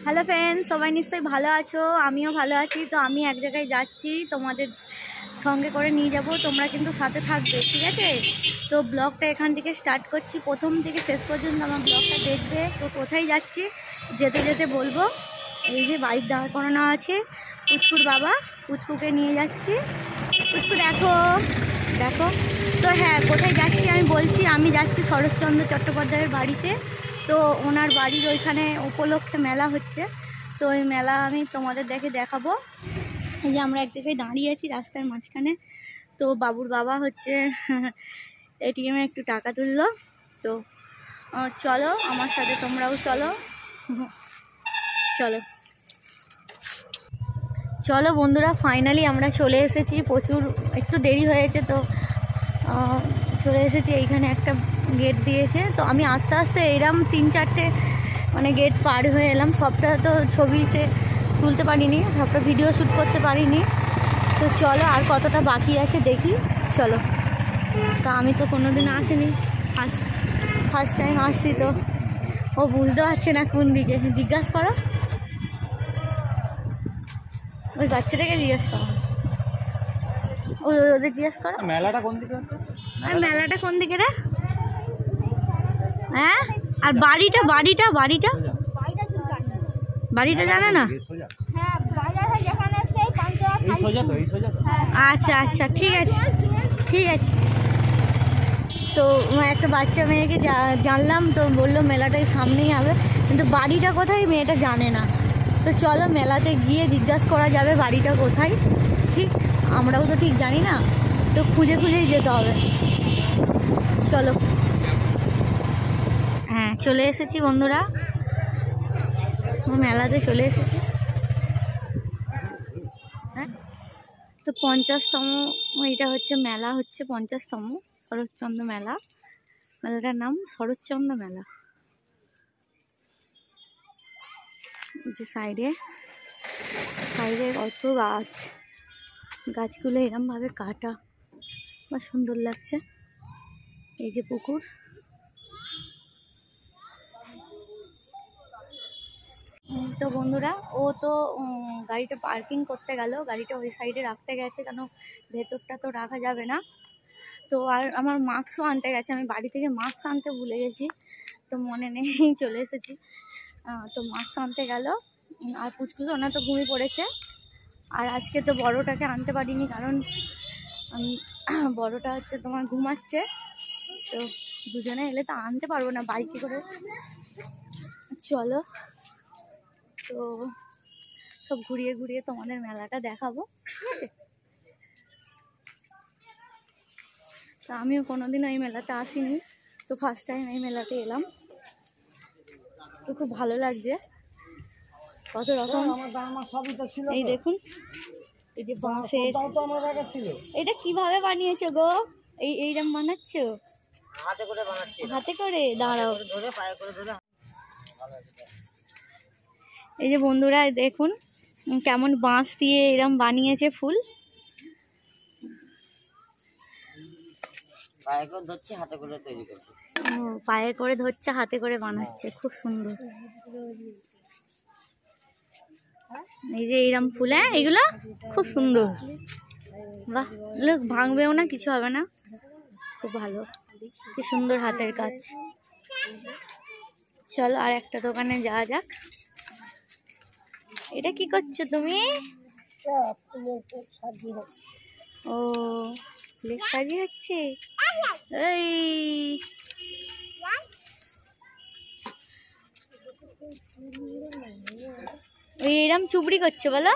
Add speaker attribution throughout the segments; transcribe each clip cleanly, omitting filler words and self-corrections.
Speaker 1: Hello friends, সবাই নিশ্চয়ই ভালো আছো, আমিও ভালো আছি। তো আমি এক জায়গায় যাচ্ছি, তোমাদের সঙ্গে করে নিয়ে যাব, তোমরা কিন্তু সাথে থাকবে, ঠিক আছে? তো ব্লগটা এখান থেকে স্টার্ট করছি, প্রথম থেকে শেষ পর্যন্ত আমার ব্লগটা দেখবে। তো কোথায় যাচ্ছি যেতে যেতে বলবো। এই যে বাইক দাঁড় করানো আছে, পুচকুর বাবা, পুচকুকে নিয়ে যাচ্ছি। পুচকু দেখো দেখো। তো হ্যাঁ, কোথায় যাচ্ছি আমি বলছি, আমি যাচ্ছি শরৎচন্দ্র চট্টোপাধ্যায়ের বাড়িতে। তো ওনার বাড়ির ওইখানে উপলক্ষে মেলা হচ্ছে, তো ওই মেলা আমি তোমাদের দেখাবো। এই যে আমরা এক জায়গায় দাঁড়িয়ে আছি রাস্তার মাঝখানে। তো বাবুর বাবা হচ্ছে এটিএমে একটু টাকা তুললো। তো চলো আমার সাথে, তোমরাও চলো। চলো চলো বন্ধুরা, ফাইনালি আমরা চলে এসেছি। প্রচুর একটু দেরি হয়েছে, তো চলে এসেছি। এইখানে একটা গেট দিয়েছে, তো আমি আস্তে আস্তে এরম 3-4টে মানে গেট পার হয়ে এলাম। সবটা তো ছবিতে তুলতে পারিনি, সবটা ভিডিও শ্যুট করতে পারিনি। তো চলো আর কতটা বাকি আছে দেখি, চলো। তো আমি তো কোনোদিন আসিনি, ফার্স্ট টাইম আসছি। তো ও বুঝতে পারছে না কোন দিকে, জিজ্ঞাসা করো ওই বাচ্চাটাকে, জিজ্ঞেস করো ওদের জিজ্ঞেস করো
Speaker 2: মেলাটা কোন দিকে আছে।
Speaker 1: মেলাটা কোন দিকে রে? হ্যাঁ, আর বাড়িটা বাড়িটা বাড়িটা বাড়িটা জানে না? আচ্ছা আচ্ছা, ঠিক আছে ঠিক আছে। তো একটা বাচ্চা মেয়েকে জানলাম, তো বললো মেলাটাই সামনেই হবে, কিন্তু বাড়িটা কোথায় মেয়েটা জানে না। তো চলো মেলাতে গিয়ে জিজ্ঞাসা করা যাবে বাড়িটা কোথায়। ঠিক, আমরাও তো ঠিক জানি না, তো খুঁজে খুঁজেই যেতে হবে। চলো। হ্যাঁ, চলে এসেছি বন্ধুরা, মেলাতে চলে এসেছি। হ্যাঁ, তো 50তম এটা হচ্ছে মেলা, হচ্ছে 50তম শরৎচন্দ্র মেলা। মেলাটার নাম শরৎচন্দ্র মেলা। যে সাইডে সাইডে কত গাছ, গাছগুলো এরম ভাবে কাটা, বা সুন্দর লাগছে। এই যে পুকুর, তো বন্ধুরা ও তো গাড়িটা পার্কিং করতে গেল, গাড়িটা ওই সাইডে রাখতে গেছে, কেন ভেতরটা তো রাখা যাবে না। তো আর আমার মাস্কও আনতে গেছে, আমি বাড়ি থেকে মাস্ক আনতে ভুলে গেছি, তো মনে নেই, চলে এসেছি। তো মাস্ক আনতে গেল, আর পুচকুচো ওনা তো ঘুমিয়ে পড়েছে। আর আজকে তো বড়টাকে আনতে পারিনি, কারণ আমি বড়টা হচ্ছে তোমার ঘুমাচ্ছে। তো দুজনে এলে তো আনতে পারবো না বাইকে করে। চলো, তো সব ঘুরিয়ে ঘুরিয়ে তোমাদের মেলাটা দেখাবো, ঠিক আছে? তো আমিও কোনোদিনও এই মেলাতে আসিনি, তো ফার্স্ট টাইম এই মেলাতে এলাম। তো খুব ভালো লাগছে, কত রকম। এই দেখুন, এই যে বাঁশের, এটা কিভাবে বানিয়েছো গো? এইরকম বানাচ্ছো? হাতে করে বানাচ্ছি। হাতে করে? দাঁড়াও, এই যে বন্ধুরা দেখুন কেমন বাঁশ দিয়ে এরকম বানিয়েছে ফুল। পায়ে করে ধরছে, হাতে করে তৈরি করছে। পায়ে করে ধরছে, হাতে করে বানাচ্ছে, খুব সুন্দর। এই যে এইরকম ফুল, হ্যাঁ এগুলো খুব সুন্দর। বাহ, এগুলো ভাঙবেও না, কিছু হবে না, খুব ভালো, কি সুন্দর হাতের কাজ। চলো আর একটা দোকানে যাওয়া যাক। এটা কি করছো তুমি? ও, ফুলের সাজিয়ে হচ্ছে। ওই এরম চুবড়ি করছে বলো।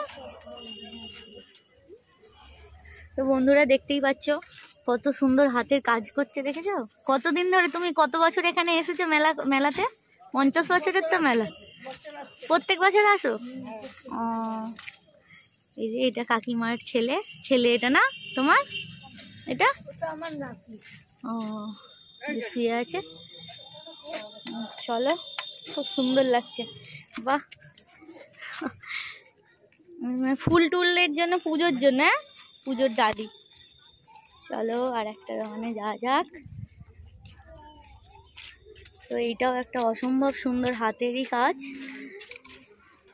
Speaker 1: তো বন্ধুরা দেখতেই পাচ্ছ কত সুন্দর হাতের কাজ করছে, দেখেছো? কতদিন ধরে, তুমি কত বছর এখানে এসেছো মেলাতে? 50 বছরের তো মেলা, প্রত্যেক বছর আসো? ও, এই যে এটা কাকিমার ছেলে, এটা না তোমার? এটা আমার নাতি। ও, শুয়ে আছে। চলো, খুব সুন্দর লাগছে, বাহ। ফুল টুলের জন্য, পুজোর জন্য, পুজোর দাদি। চলো আর একটা দোকানে যাওয়া যাক। তো এইটাও একটা অসম্ভব সুন্দর হাতেরই কাজ।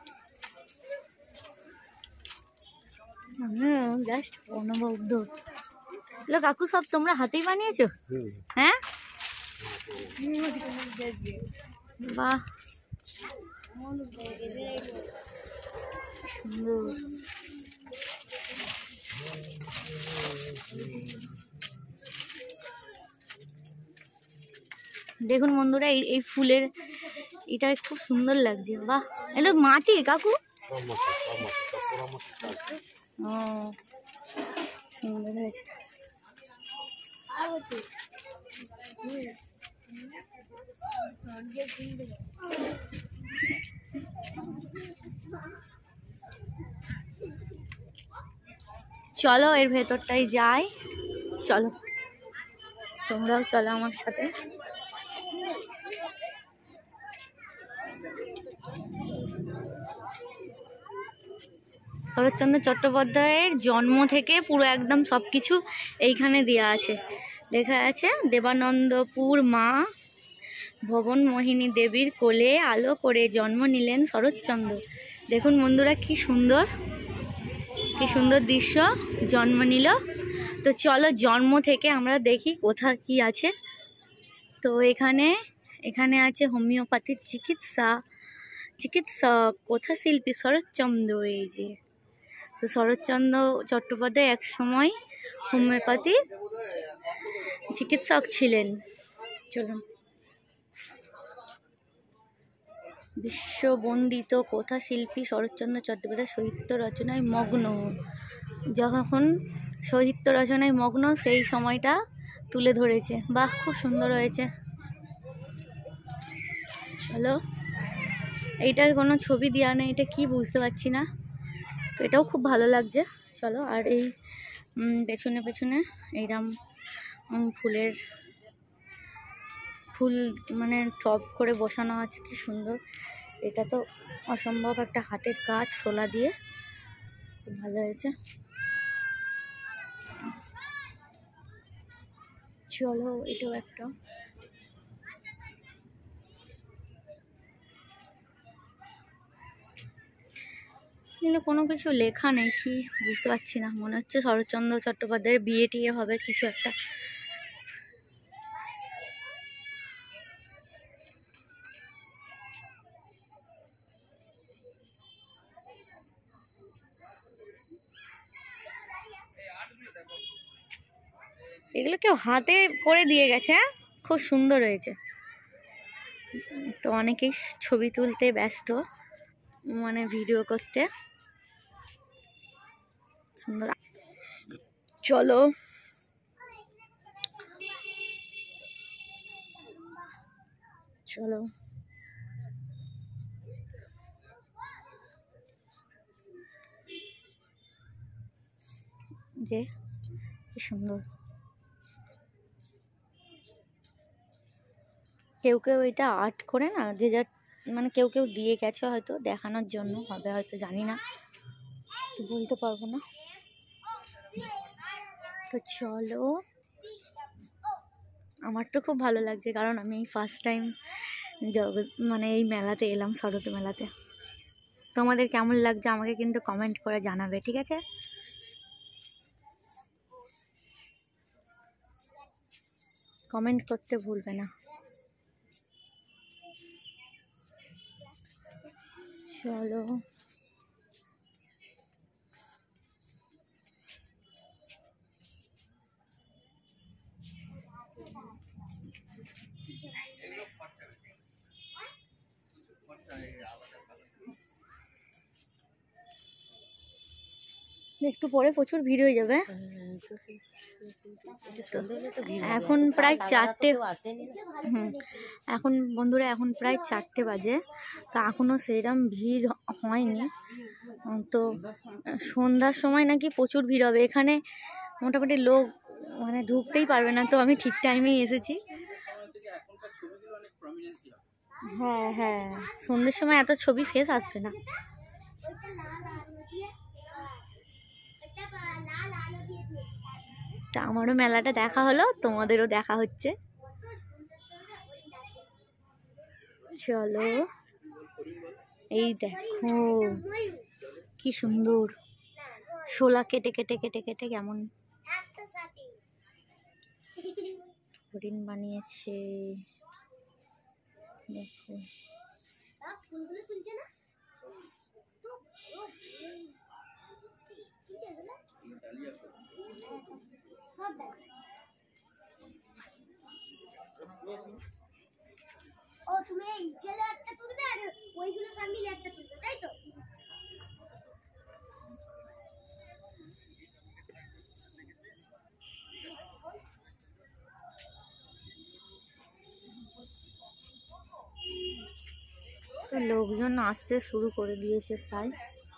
Speaker 1: জাস্ট অনবদ্য। লো কাকু, সব তোমরা হাতেই বানিয়েছো? হ্যাঁ, বাহ সুন্দর। দেখুন বন্ধুরা, এই ফুলের এটা খুব সুন্দর লাগছে। বাহ, এগুলো মাটি কাকু? ও সুন্দর হয়েছে। চলো এর ভেতরটাই যাই, চলো তোমরাও চলো আমার সাথে। শরৎচন্দ্র চট্টোপাধ্যায়ের জন্ম থেকে পুরো একদম সব কিছু এইখানে দেওয়া আছে, লেখা আছে দেবানন্দপুর মা ভবন মোহিনী দেবীর কোলে আলো করে জন্ম নিলেন শরৎচন্দ্র। দেখুন বন্ধুরা কি সুন্দর দৃশ্য, জন্ম নিল। তো চলো জন্ম থেকে আমরা দেখি কোথা কি আছে। তো এখানে আছে হোমিওপ্যাথির চিকিৎসক কথাশিল্পী শরৎচন্দ্র। এই যে, তো শরৎচন্দ্র চট্টোপাধ্যায় এক সময় হোমিওপ্যাথি চিকিৎসক ছিলেন। চলুন, বিশ্ববন্দিত কথাশিল্পী শরৎচন্দ্র চট্টোপাধ্যায় সাহিত্য রচনায় মগ্ন। যখন সাহিত্য রচনায় মগ্ন সেই সময়টা তুলে ধরেছে। বাহ, খুব সুন্দর হয়েছে। চলো, এইটার কোনো ছবি দেওয়া নেই, এটা কি বুঝতে পারছি না, তো এটাও খুব ভালো লাগছে। চলো, আর এই পেছনে এইরকম ফুল মানে টপ করে বসানো আছে, কি সুন্দর। এটা তো অসম্ভব একটা হাতের কাজ, শোলা দিয়ে, খুব ভালো হয়েছে। চলো, এটাও একটা। এগুলো কোনো কিছু লেখা নেই, কি বুঝতে পারছি না, মনে হচ্ছে শরৎচন্দ্র চট্টোপাধ্যায়ের বিয়ে টিয়ে হবে কিছু একটা। এগুলো কেউ হাতে করে দিয়ে গেছে, খুব সুন্দর হয়েছে। তো অনেকেই ছবি তুলতে ব্যস্ত, মানে ভিডিও করতে। সুন্দর। চলো, চলো যে কি সুন্দর। কেউ এটা আর্ট করে না, যে যা মানে কেউ দিয়ে গেছে, হয়তো দেখানোর জন্য হবে, হয়তো জানি না, বলতে পারবো না। তো চলো, আমার তো খুব ভালো লাগছে, কারণ আমি এই ফার্স্ট টাইম মানে এই মেলাতে এলাম, শরৎ মেলাতে। তোমাদের কেমন লাগছে আমাকে কিন্তু কমেন্ট করে জানাবে, ঠিক আছে? কমেন্ট করতে ভুলবে না। চলো, একটু পরে প্রচুর ভিড় হয়ে যাবে। এখন প্রায় 4টে। এখন বন্ধুরা, এখন প্রায় 4টে বাজে, তো এখনো সেরকম ভিড় হয়নি। তো সন্ধ্যার সময় নাকি প্রচুর ভিড় হবে এখানে, মোটামুটি লোক মানে ঢুকতেই পারবে না। তো আমি ঠিক টাইমেই এসেছি। হ্যাঁ, সন্ধ্যের সময় এত ছবি ফেস আসবে না। তা আমারও মেলাটা দেখা হলো, তোমাদেরও দেখা হচ্ছে। চলো, এই দেখো কি সুন্দর। শোলা কেটে কেটে কেটে কেটে কেমন হরিণ বানিয়েছে দেখো।
Speaker 2: ও তুমি এইগুলো একটা তুলবে আর ওইগুলো সামনে একটা তুলবে, তাই তো?
Speaker 1: তো লোকজন আসতে শুরু করে দিয়েছে প্রায়।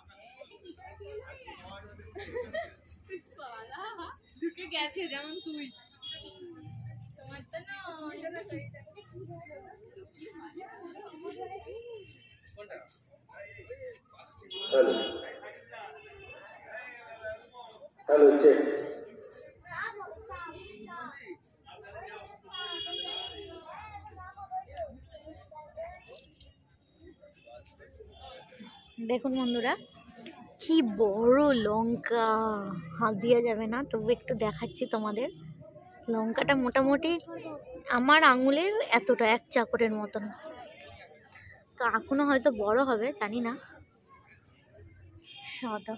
Speaker 3: ঢুকে গেছে যেমন তুই তোমার তো না
Speaker 4: হ্যালো হ্যালো চেক।
Speaker 1: দেখুন বন্ধুরা কি বড় লঙ্কা, হাত দেওয়া যাবে না তবু একটু দেখাচ্ছি তোমাদের। লঙ্কাটা মোটামুটি আমার আঙুলের এতটা, এক চাকরের মতন। তো এখনো হয়তো বড় হবে জানি না। সাদা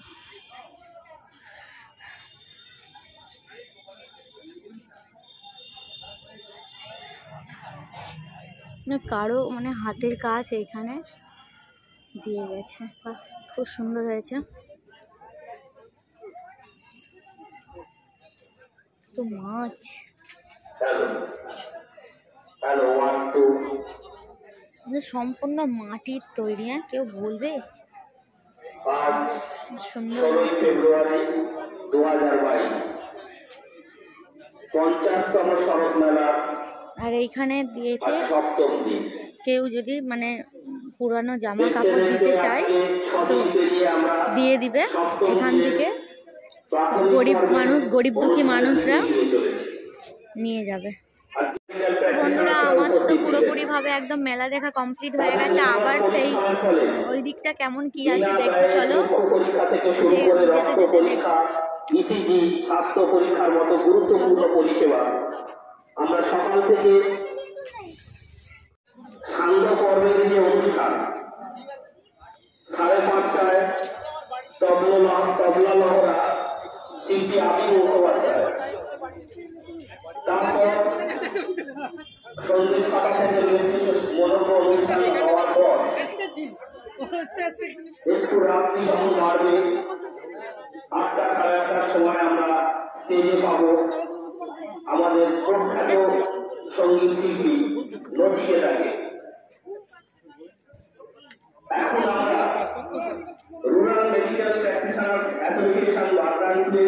Speaker 1: কারো মানে হাতের কাজ এইখানে দিয়ে গেছে, বাহ খুব সুন্দর হয়েছে। তো মাছ সম্পূর্ণ মাটির তৈরি, হ্যাঁ কেউ বলবে সুন্দর হয়েছে।
Speaker 4: ফেব্রুয়ারি 2022 50তম শরৎ মেলা
Speaker 1: আর এইখানে দিয়েছে
Speaker 4: সপ্তম দিন।
Speaker 1: কেউ যদি মানে পুরানো জামা কাপড় দিতে চায় তো দিয়ে দিবে এখান থেকে। গরিব মানুষ, গরিব দুঃখী মানুষরা নিয়ে যাবে। তো বন্ধুরা আমার তো পুরোপুরিভাবে একদম মেলা দেখা কমপ্লিট হয়ে গেছে। আবার সেই ওই দিকটা কেমন কি আছে দেখো, চলো যেতে যেতে দেখো।
Speaker 4: ইসিজি স্বাস্থ্য পরীক্ষার মতো গুরুত্বপূর্ণ পরিষেবা আমরা সকাল থেকে সান্ধ্য পর্বের যে অনুষ্ঠান 5:30টায় তবলা লহরা শিল্পী আবির মুখোপাধ্যায়, তারপর সন্ধ্যে 6টা থেকে মনোজ্ঞ অনুষ্ঠান হওয়ার পর একটু রাত্রি যখন বাড়বে 8টা সাড়ে 8টার সময় আমরা স্টেজে পাবো আমাদের প্রখ্যাত সঙ্গীত শিল্পী নচিকেতাকে। এখন আমরা রুরাল মেডিকেল প্র্যাকটিশনার্স অ্যাসোসিয়েশন বাগদানপুরে।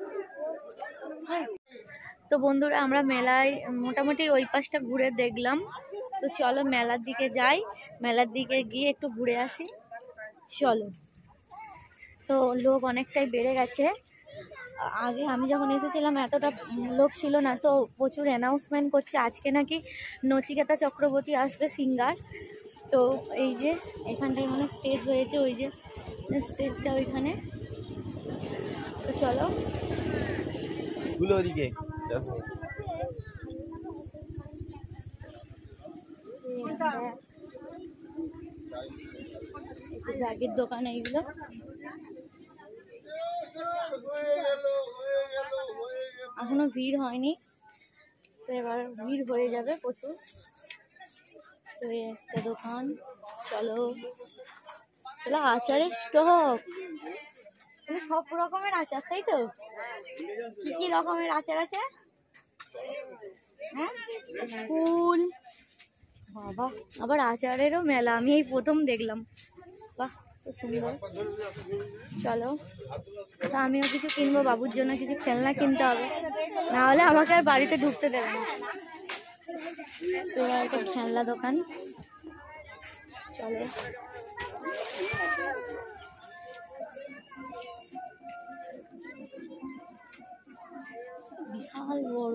Speaker 1: তো বন্ধুরা আমরা মেলায় মোটামুটি ওই পাশটা ঘুরে দেখলাম। তো চলো মেলার দিকে যাই, মেলার দিকে গিয়ে একটু ঘুরে আসি চলো। তো লোক অনেকটাই বেড়ে গেছে। আগে আমি যখন এসেছিলাম এতটা লোক ছিল না। তো প্রচুর অ্যানাউন্সমেন্ট করছে আজকে নাকি নচিকেতা চক্রবর্তী আসবে সিঙ্গার। তো এই যে এখানটায় মানে স্টেজ হয়েছে, ওই যে স্টেজটা ওইখানে। তো চলো
Speaker 5: ওদিকে
Speaker 1: ব্যাগের দোকান এইগুলো। এখনো ভিড় হয়নি, তো এবার ভিড় হয়ে যাবে প্রচুর। তো এই একটা দোকান, চলো চলো। আচারের স্টক, সব রকমের আচার তাই তো? কি কি রকমের আচার আছে? হ্যাঁ ফুল, বাবা আবার আচারেরও মেলা, আমি এই প্রথম দেখলাম। বাহ তো সুন্দর। চলো তো আমিও কিছু কিনবো, বাবুর জন্য কিছু খেলনা কিনতে হবে, না হলে আমাকে আর বাড়িতে ঢুকতে দেবে না। তো একটা খেলনা দোকান, চলো। বিশাল বড়,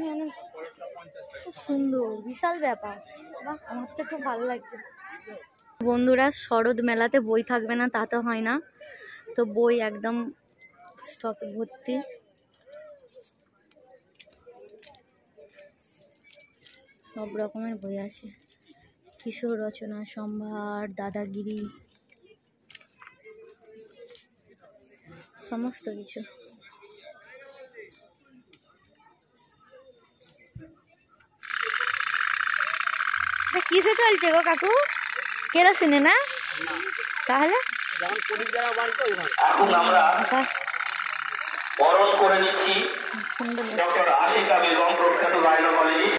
Speaker 1: খুব সুন্দর, বিশাল ব্যাপার। বাহ আমার তো খুব ভালো লাগছে। বন্ধুরা, শরৎ মেলাতে বই থাকবে না তা তো হয় না, তো বই একদম স্টকে ভর্তি। সব রকমের বই আছে, কিশোর রচনা সম্ভার, দাদাগিরি, সমস্ত কিছু। কিসে চলছে গো কাকু? কেরোসিনে না? তাহলে
Speaker 4: এখন আমরা বরণ করে নিচ্ছি
Speaker 1: সুন্দর
Speaker 4: ডক্টর আশিকা বেগম, প্রখ্যাত গায়না কলেজে